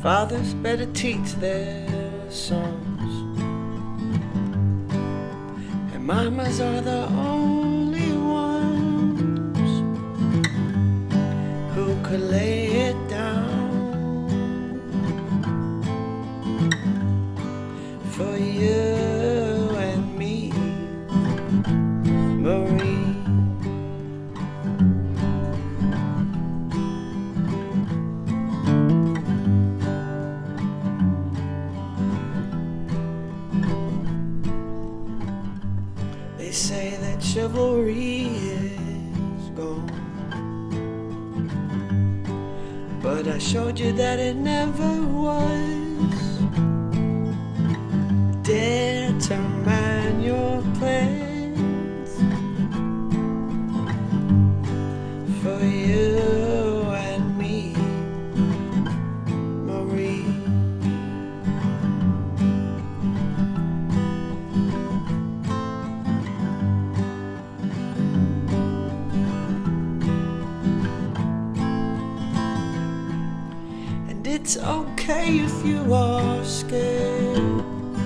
Fathers better teach their sons, and mamas are the only ones who could lay it down for you and me, Marie. They say that chivalry is gone, but I showed you that it never was. Dare to mind your plans for you and me, Marie. It's okay if you are scared.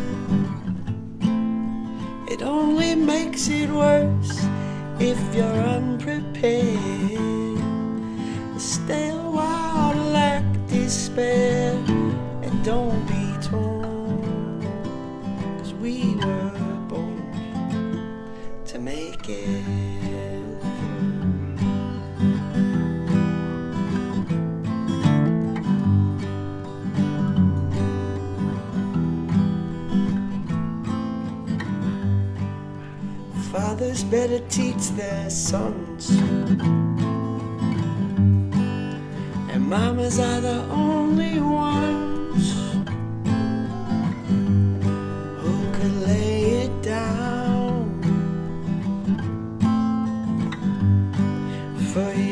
It only makes it worse if you're unprepared. Stay a while, lack despair, and don't be torn, 'cause we were born to make it. Fathers better teach their sons, and mamas are the only ones who could lay it down for you.